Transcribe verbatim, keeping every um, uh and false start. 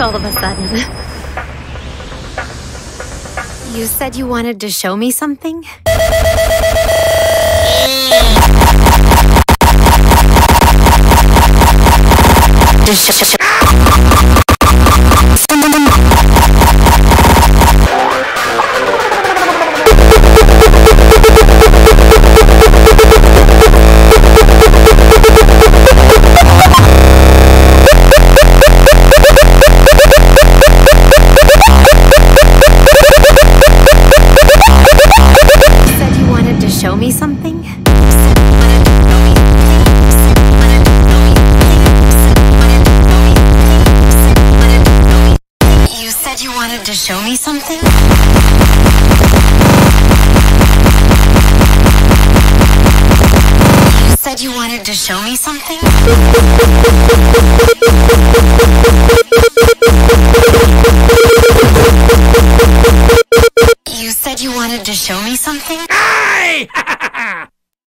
all of a sudden? You said you wanted to show me something? Show me something? You said you wanted to show me something? You said you wanted to show me something? You said you wanted to show me something? Hey!